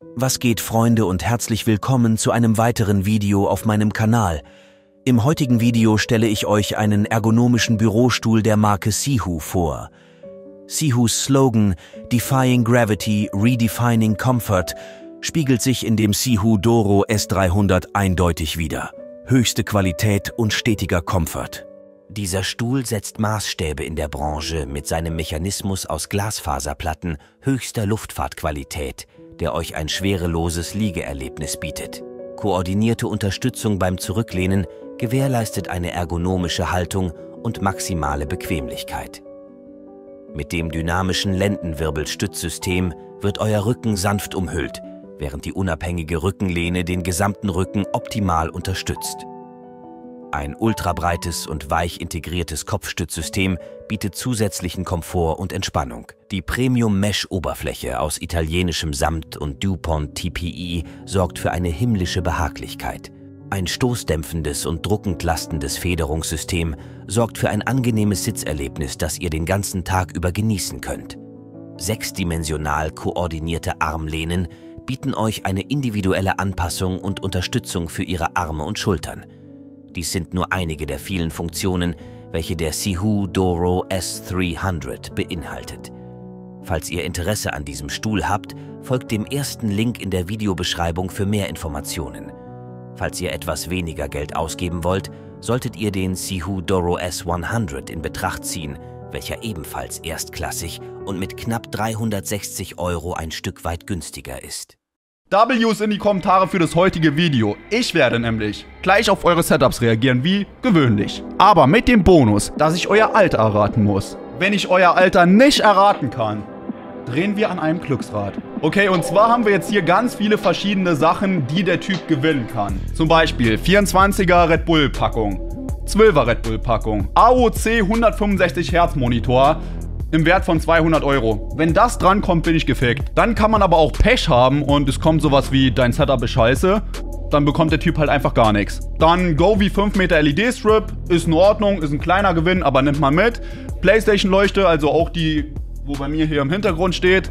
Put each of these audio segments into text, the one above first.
Was geht, Freunde, und herzlich willkommen zu einem weiteren Video auf meinem Kanal. Im heutigen Video stelle ich euch einen ergonomischen Bürostuhl der Marke Sihu vor. Sihus Slogan Defying Gravity, Redefining Comfort spiegelt sich in dem Sihu Doro S300 eindeutig wider. Höchste Qualität und stetiger Komfort. Dieser Stuhl setzt Maßstäbe in der Branche mit seinem Mechanismus aus Glasfaserplatten höchster Luftfahrtqualität, der euch ein schwereloses Liegeerlebnis bietet. Koordinierte Unterstützung beim Zurücklehnen gewährleistet eine ergonomische Haltung und maximale Bequemlichkeit. Mit dem dynamischen Lendenwirbelstützsystem wird euer Rücken sanft umhüllt, während die unabhängige Rückenlehne den gesamten Rücken optimal unterstützt. Ein ultrabreites und weich integriertes Kopfstützsystem bietet zusätzlichen Komfort und Entspannung. Die Premium-Mesh-Oberfläche aus italienischem Samt und DuPont TPE sorgt für eine himmlische Behaglichkeit. Ein stoßdämpfendes und druckend lastendes Federungssystem sorgt für ein angenehmes Sitzerlebnis, das ihr den ganzen Tag über genießen könnt. Sechsdimensional koordinierte Armlehnen bieten euch eine individuelle Anpassung und Unterstützung für ihre Arme und Schultern. Dies sind nur einige der vielen Funktionen, welche der Sihu Doro S300 beinhaltet. Falls ihr Interesse an diesem Stuhl habt, folgt dem ersten Link in der Videobeschreibung für mehr Informationen. Falls ihr etwas weniger Geld ausgeben wollt, solltet ihr den Sihu Doro S100 in Betracht ziehen, welcher ebenfalls erstklassig und mit knapp 360 € ein Stück weit günstiger ist. W's in die Kommentare für das heutige Video. Ich werde nämlich gleich auf eure Setups reagieren, wie gewöhnlich. Aber mit dem Bonus, dass ich euer Alter erraten muss. Wenn ich euer Alter nicht erraten kann, drehen wir an einem Glücksrad. Okay, und zwar haben wir jetzt hier ganz viele verschiedene Sachen, die der Typ gewinnen kann. Zum Beispiel 24er Red Bull Packung, 12er Red Bull Packung, AOC 165 Hertz Monitor im Wert von 200 €. Wenn das drankommt, bin ich gefickt. Dann kann man aber auch Pech haben und es kommt sowas wie dein Setup ist scheiße. Dann bekommt der Typ halt einfach gar nichts. Dann Go wie 5 Meter LED-Strip, ist in Ordnung, ist ein kleiner Gewinn, aber nimmt man mit. PlayStation-Leuchte, also auch die, wo bei mir hier im Hintergrund steht.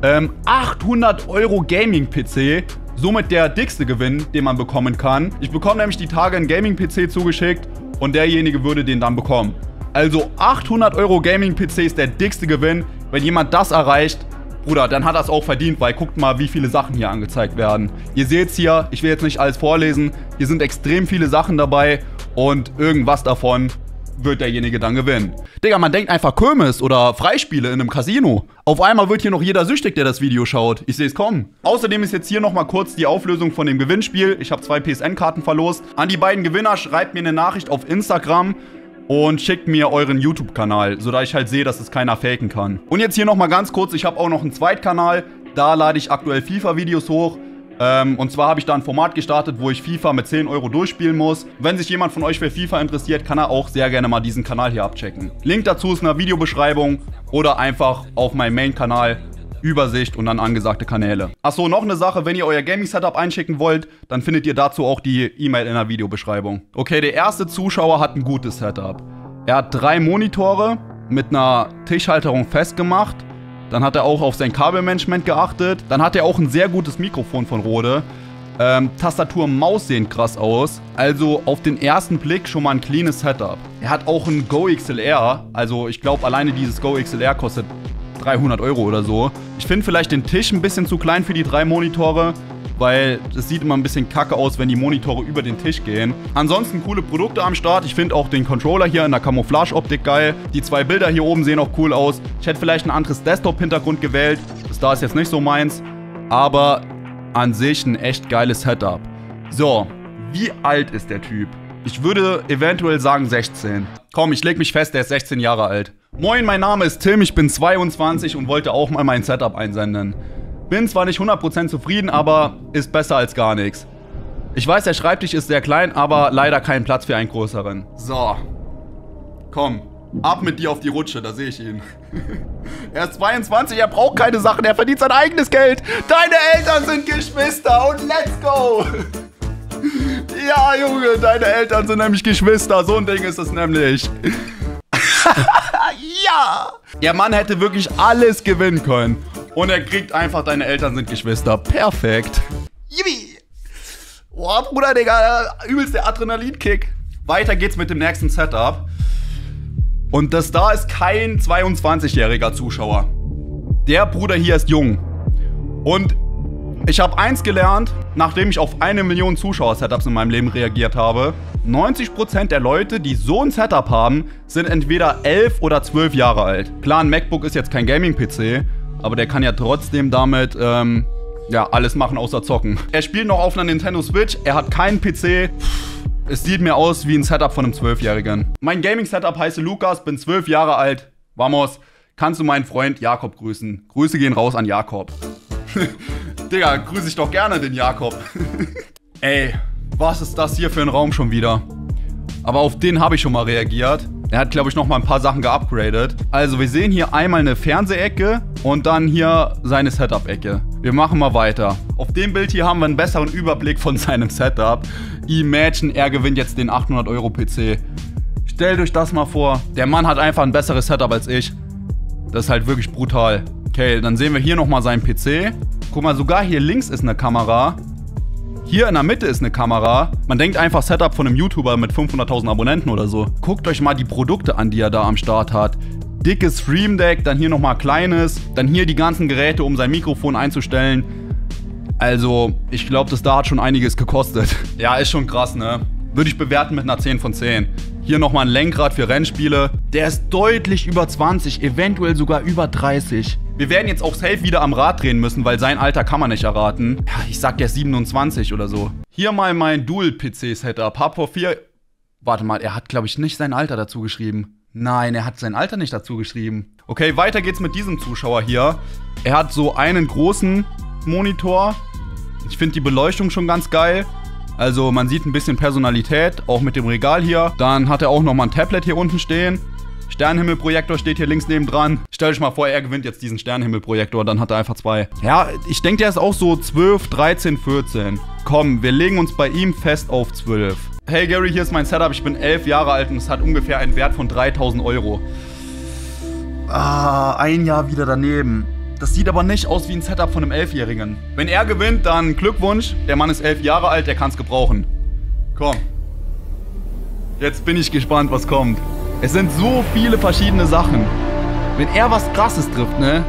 800 € Gaming-PC, somit der dickste Gewinn, den man bekommen kann. Ich bekomme nämlich die Tage einen Gaming-PC zugeschickt und derjenige würde den dann bekommen. Also 800 € Gaming-PC ist der dickste Gewinn. Wenn jemand das erreicht, Bruder, dann hat er es auch verdient, weil guckt mal, wie viele Sachen hier angezeigt werden. Ihr seht es hier, ich will jetzt nicht alles vorlesen. Hier sind extrem viele Sachen dabei und irgendwas davon wird derjenige dann gewinnen. Digga, man denkt einfach Kirmes oder Freispiele in einem Casino. Auf einmal wird hier noch jeder süchtig, der das Video schaut. Ich sehe es kommen. Außerdem ist jetzt hier nochmal kurz die Auflösung von dem Gewinnspiel. Ich habe 2 PSN-Karten verlost. An die beiden Gewinner schreibt mir eine Nachricht auf Instagram und schickt mir euren YouTube-Kanal, sodass ich halt sehe, dass es keiner faken kann. Und jetzt hier nochmal ganz kurz, ich habe auch noch einen Zweitkanal. Da lade ich aktuell FIFA-Videos hoch. Und zwar habe ich da ein Format gestartet, wo ich FIFA mit 10 € durchspielen muss. Wenn sich jemand von euch für FIFA interessiert, kann er auch sehr gerne mal diesen Kanal hier abchecken. Link dazu ist in der Videobeschreibung oder einfach auf meinem Main-Kanal. Übersicht und dann angesagte Kanäle. Achso, noch eine Sache, wenn ihr euer Gaming-Setup einschicken wollt, dann findet ihr dazu auch die E-Mail in der Videobeschreibung. Okay, der erste Zuschauer hat ein gutes Setup. Er hat 3 Monitore mit einer Tischhalterung festgemacht. Dann hat er auch auf sein Kabelmanagement geachtet. Dann hat er auch ein sehr gutes Mikrofon von Rode. Tastatur und Maus sehen krass aus. Also auf den ersten Blick schon mal ein cleanes Setup. Er hat auch ein Go XLR. Also ich glaube, alleine dieses Go XLR kostet 300 € oder so. Ich finde vielleicht den Tisch ein bisschen zu klein für die 3 Monitore, weil es sieht immer ein bisschen kacke aus, wenn die Monitore über den Tisch gehen. Ansonsten coole Produkte am Start. Ich finde auch den Controller hier in der Camouflage-Optik geil. Die 2 Bilder hier oben sehen auch cool aus. Ich hätte vielleicht ein anderes Desktop-Hintergrund gewählt. Das da ist jetzt nicht so meins. Aber an sich ein echt geiles Setup. So, wie alt ist der Typ? Ich würde eventuell sagen 16. Komm, ich leg mich fest, der ist 16 Jahre alt. Moin, mein Name ist Tim, ich bin 22 und wollte auch mal mein Setup einsenden. Bin zwar nicht 100% zufrieden, aber ist besser als gar nichts. Ich weiß, der Schreibtisch ist sehr klein, aber leider kein Platz für einen größeren. So. Komm, ab mit dir auf die Rutsche, da sehe ich ihn. Er ist 22, er braucht keine Sachen, er verdient sein eigenes Geld. Deine Eltern sind Geschwister und let's go. Ja, Junge, deine Eltern sind nämlich Geschwister, so ein Ding ist es nämlich. Ja! Der Mann hätte wirklich alles gewinnen können. Und er kriegt einfach, deine Eltern sind Geschwister. Perfekt. Yippie. Boah, Bruder, Digga, übelst der Adrenalinkick. Weiter geht's mit dem nächsten Setup. Und das da ist kein 22-jähriger Zuschauer. Der Bruder hier ist jung. Und ich habe eins gelernt, nachdem ich auf 1 Million Zuschauer-Setups in meinem Leben reagiert habe. 90% der Leute, die so ein Setup haben, sind entweder 11 oder 12 Jahre alt. Klar, ein MacBook ist jetzt kein Gaming-PC, aber der kann ja trotzdem damit, ja, alles machen außer zocken. Er spielt noch auf einer Nintendo Switch, er hat keinen PC. Es sieht mir aus wie ein Setup von einem 12-Jährigen. Mein Gaming-Setup heiße Lukas, bin 12 Jahre alt. Vamos, kannst du meinen Freund Jakob grüßen? Grüße gehen raus an Jakob. Digga, grüße ich doch gerne den Jakob. Ey, was ist das hier für ein Raum schon wieder? Aber auf den habe ich schon mal reagiert. Er hat, glaube ich, noch mal ein paar Sachen geupgradet. Also, wir sehen hier einmal eine Fernsehecke und dann hier seine Setup-Ecke. Wir machen mal weiter. Auf dem Bild hier haben wir einen besseren Überblick von seinem Setup. Imagine, er gewinnt jetzt den 800-Euro-PC. Stellt euch das mal vor. Der Mann hat einfach ein besseres Setup als ich. Das ist halt wirklich brutal. Okay, dann sehen wir hier nochmal seinen PC. Guck mal, sogar hier links ist eine Kamera. Hier in der Mitte ist eine Kamera. Man denkt einfach Setup von einem YouTuber mit 500.000 Abonnenten oder so. Guckt euch mal die Produkte an, die er da am Start hat. Dickes Stream Deck, dann hier nochmal kleines. Dann hier die ganzen Geräte, um sein Mikrofon einzustellen. Also, ich glaube, das da hat schon einiges gekostet. Ja, ist schon krass, ne? Würde ich bewerten mit einer 10 von 10. Hier nochmal ein Lenkrad für Rennspiele. Der ist deutlich über 20, eventuell sogar über 30. Wir werden jetzt auch safe wieder am Rad drehen müssen, weil sein Alter kann man nicht erraten. Ja, ich sag, der ist 27 oder so. Hier mal mein Dual-PC-Setup. Hab vor 4... Warte mal, er hat, glaube ich, nicht sein Alter dazu geschrieben. Nein, er hat sein Alter nicht dazu geschrieben. Okay, weiter geht's mit diesem Zuschauer hier. Er hat so einen großen Monitor. Ich finde die Beleuchtung schon ganz geil. Also man sieht ein bisschen Personalität, auch mit dem Regal hier. Dann hat er auch nochmal ein Tablet hier unten stehen. Sternenhimmelprojektor steht hier links nebendran. Stellt euch mal vor, er gewinnt jetzt diesen Sternenhimmelprojektor, dann hat er einfach 2. Ja, ich denke, der ist auch so 12, 13, 14. Komm, wir legen uns bei ihm fest auf 12. Hey Gary, hier ist mein Setup. Ich bin 11 Jahre alt und es hat ungefähr einen Wert von 3.000 Euro. Ah, ein Jahr wieder daneben. Das sieht aber nicht aus wie ein Setup von einem 11-Jährigen. Wenn er gewinnt, dann Glückwunsch. Der Mann ist 11 Jahre alt, der kann es gebrauchen. Komm. Jetzt bin ich gespannt, was kommt. Es sind so viele verschiedene Sachen. Wenn er was Krasses trifft, ne?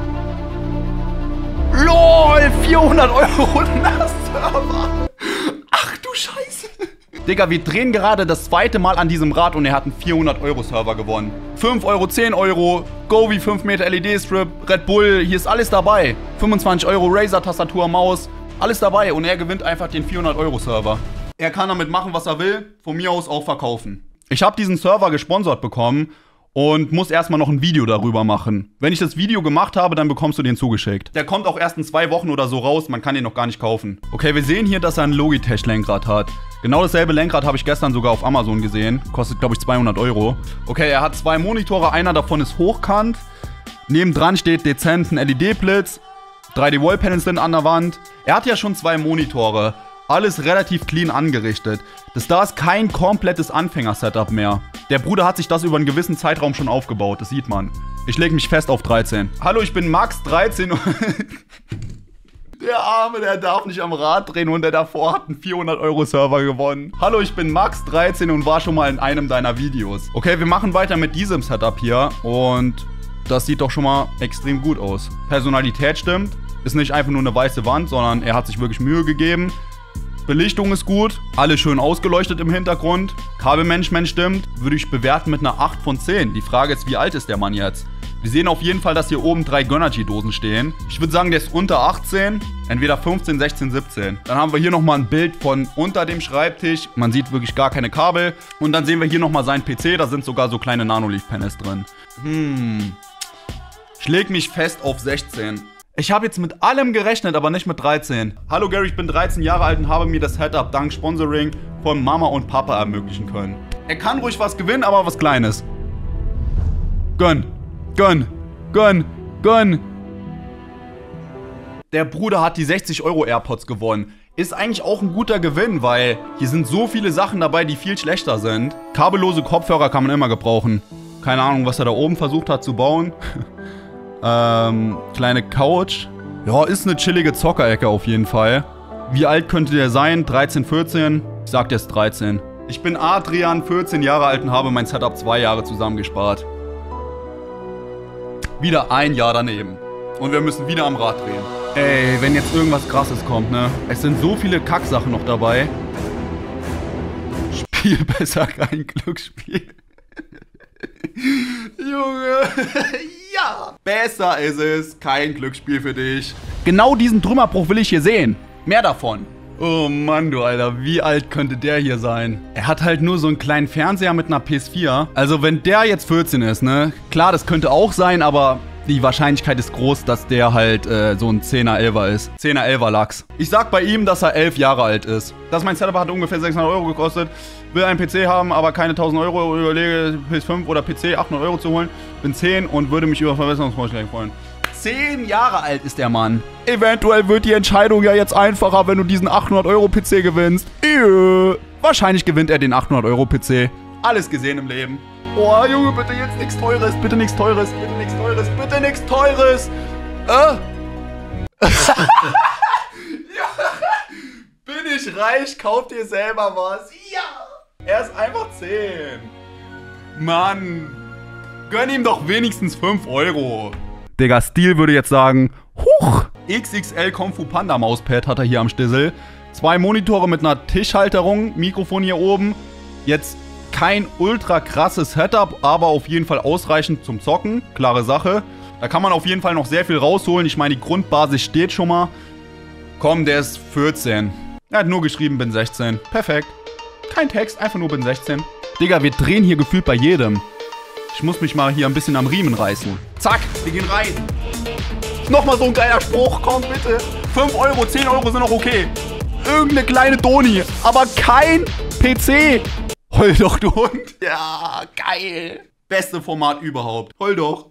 LOL, 400 Euro Server. Ach du Scheiße. Digga, wir drehen gerade das zweite Mal an diesem Rad und er hat einen 400-Euro-Server gewonnen. 5 Euro, 10 Euro, Go wie 5 Meter LED-Strip, Red Bull, hier ist alles dabei. 25 Euro Razer-Tastatur, Maus, alles dabei und er gewinnt einfach den 400-Euro-Server. Er kann damit machen, was er will, von mir aus auch verkaufen. Ich habe diesen Server gesponsert bekommen und muss erstmal noch ein Video darüber machen. Wenn ich das Video gemacht habe, dann bekommst du den zugeschickt. Der kommt auch erst in 2 Wochen oder so raus, man kann den noch gar nicht kaufen. Okay, wir sehen hier, dass er ein Logitech-Lenkrad hat. Genau dasselbe Lenkrad habe ich gestern sogar auf Amazon gesehen. Kostet, glaube ich, 200 Euro. Okay, er hat 2 Monitore, einer davon ist hochkant. Nebendran steht dezent ein LED-Blitz. 3D-Wallpanels sind an der Wand. Er hat ja schon 2 Monitore. Alles relativ clean angerichtet. Das da ist kein komplettes Anfänger-Setup mehr. Der Bruder hat sich das über einen gewissen Zeitraum schon aufgebaut, das sieht man. Ich lege mich fest auf 13. Hallo, ich bin Max 13 und der Arme, der darf nicht am Rad drehen und der davor hat einen 400-Euro-Server gewonnen. Hallo, ich bin Max 13 und war schon mal in einem deiner Videos. Okay, wir machen weiter mit diesem Setup hier und das sieht doch schon mal extrem gut aus. Personalität stimmt, ist nicht einfach nur eine weiße Wand, sondern er hat sich wirklich Mühe gegeben. Belichtung ist gut, alles schön ausgeleuchtet im Hintergrund. Kabelmanagement stimmt, würde ich bewerten mit einer 8 von 10. Die Frage ist, wie alt ist der Mann jetzt? Wir sehen auf jeden Fall, dass hier oben 3 Gönnergy-Dosen stehen. Ich würde sagen, der ist unter 18, entweder 15, 16, 17. Dann haben wir hier nochmal ein Bild von unter dem Schreibtisch. Man sieht wirklich gar keine Kabel. Und dann sehen wir hier nochmal seinen PC, da sind sogar so kleine Nanoleaf-Panels drin. Ich leg mich fest auf 16. Ich habe jetzt mit allem gerechnet, aber nicht mit 13. Hallo Gary, ich bin 13 Jahre alt und habe mir das Setup dank Sponsoring von Mama und Papa ermöglichen können. Er kann ruhig was gewinnen, aber was Kleines. Gönn. Gönn. Gönn. Gönn. Der Bruder hat die 60 Euro AirPods gewonnen. Ist eigentlich auch ein guter Gewinn, weil hier sind so viele Sachen dabei, die viel schlechter sind. Kabellose Kopfhörer kann man immer gebrauchen. Keine Ahnung, was er da oben versucht hat zu bauen. Kleine Couch. Ja, ist eine chillige Zockerecke auf jeden Fall. Wie alt könnte der sein? 13, 14? Ich sag, der ist 13. Ich bin Adrian, 14 Jahre alt und habe mein Setup 2 Jahre zusammengespart. Wieder ein Jahr daneben. Und wir müssen wieder am Rad drehen. Ey, wenn jetzt irgendwas Krasses kommt, ne? Es sind so viele Kacksachen noch dabei. Spiel besser, kein Glücksspiel. Junge, ja. Besser ist es, kein Glücksspiel für dich. Genau diesen Trümmerbruch will ich hier sehen. Mehr davon. Oh Mann, du Alter, wie alt könnte der hier sein? Er hat halt nur so einen kleinen Fernseher mit einer PS4. Also wenn der jetzt 14 ist, ne? Klar, das könnte auch sein, aber die Wahrscheinlichkeit ist groß, dass der halt so ein 10er, 11er ist. 10er, 11er Lachs. Ich sag bei ihm, dass er 11 Jahre alt ist. Das mein Setup hat ungefähr 600 Euro gekostet. Will einen PC haben, aber keine 1000 Euro. Überlege PS5 oder PC 800 Euro zu holen. Bin 10 und würde mich über Verbesserungsvorschläge freuen. 10 Jahre alt ist der Mann. Eventuell wird die Entscheidung ja jetzt einfacher, wenn du diesen 800 Euro PC gewinnst. Wahrscheinlich gewinnt er den 800 Euro PC. Alles gesehen im Leben. Oh, Junge, bitte jetzt nichts Teures. Bitte nichts Teures. Bitte nichts Teures. Bitte nichts Teures. Ja. Bin ich reich? Kauf dir selber was. Ja. Er ist einfach 10. Mann. Gönn ihm doch wenigstens 5 Euro. Digga, Stil würde jetzt sagen, huch. XXL Kung Fu Panda Mauspad hat er hier am Stissel. 2 Monitore mit einer Tischhalterung, Mikrofon hier oben. Jetzt kein ultra krasses Setup, aber auf jeden Fall ausreichend zum Zocken. Klare Sache. Da kann man auf jeden Fall noch sehr viel rausholen. Ich meine, die Grundbasis steht schon mal. Komm, der ist 14. Er hat nur geschrieben, bin 16. Perfekt. Kein Text, einfach nur bin 16. Digga, wir drehen hier gefühlt bei jedem. Ich muss mich mal hier ein bisschen am Riemen reißen. Zack, wir gehen rein. Nochmal so ein geiler Spruch, komm bitte. 5 Euro, 10 Euro sind noch okay. Irgendeine kleine Doni, aber kein PC. Heul doch, du Hund. Ja, geil. Beste Format überhaupt. Heul doch.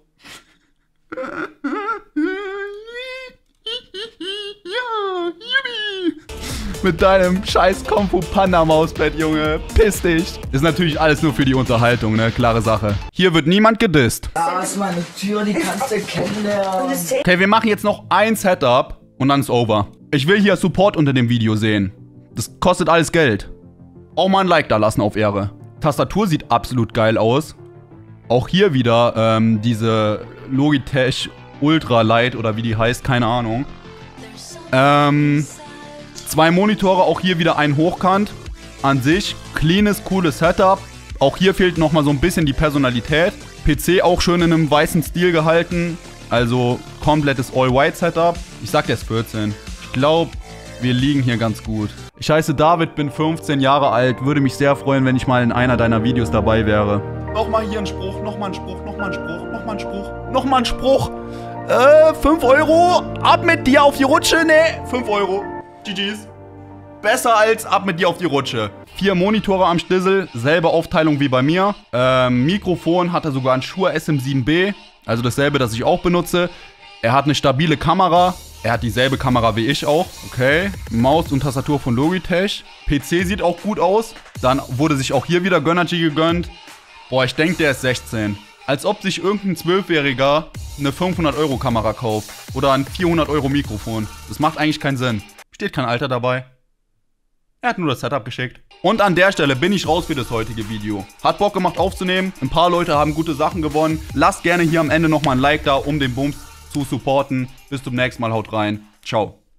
Ja, yippie. Mit deinem scheiß Kung Fu Panda Mauspad, Junge. Piss dich. Ist natürlich alles nur für die Unterhaltung, ne? Klare Sache. Hier wird niemand gedisst. Da ist meine Tür, die kannst du kennenlernen. Okay, wir machen jetzt noch ein Setup und dann ist over. Ich will hier Support unter dem Video sehen. Das kostet alles Geld. Auch mal ein Like da lassen auf Ehre. Tastatur sieht absolut geil aus. Auch hier wieder diese Logitech Ultra Light oder wie die heißt, keine Ahnung. 2 Monitore, auch hier wieder ein Hochkant. An sich, cleanes, cooles Setup. Auch hier fehlt nochmal so ein bisschen die Personalität. PC auch schön in einem weißen Stil gehalten. Also komplettes All-White-Setup. Ich sag, der ist 14. Ich glaube, wir liegen hier ganz gut. Ich heiße David, bin 15 Jahre alt. Würde mich sehr freuen, wenn ich mal in einer deiner Videos dabei wäre. Nochmal hier ein Spruch, nochmal ein Spruch, nochmal ein Spruch, nochmal ein Spruch, nochmal ein Spruch. 5 Euro. Ab mit dir auf die Rutsche. Ne, 5 Euro. GG's. Besser als ab mit dir auf die Rutsche. 4 Monitore am Stissel. Selbe Aufteilung wie bei mir. Mikrofon hat er sogar ein Shure SM7B. Also dasselbe, das ich auch benutze. Er hat eine stabile Kamera. Er hat dieselbe Kamera wie ich auch. Okay. Maus und Tastatur von Logitech. PC sieht auch gut aus. Dann wurde sich auch hier wieder Gönnergy gegönnt. Boah, ich denke, der ist 16. Als ob sich irgendein 12-Jähriger eine 500-Euro-Kamera kauft. Oder ein 400-Euro-Mikrofon. Das macht eigentlich keinen Sinn. Steht kein Alter dabei. Er hat nur das Setup geschickt. Und an der Stelle bin ich raus für das heutige Video. Hat Bock gemacht aufzunehmen. Ein paar Leute haben gute Sachen gewonnen. Lasst gerne hier am Ende nochmal ein Like da, um den Bums zu supporten. Bis zum nächsten Mal. Haut rein. Ciao.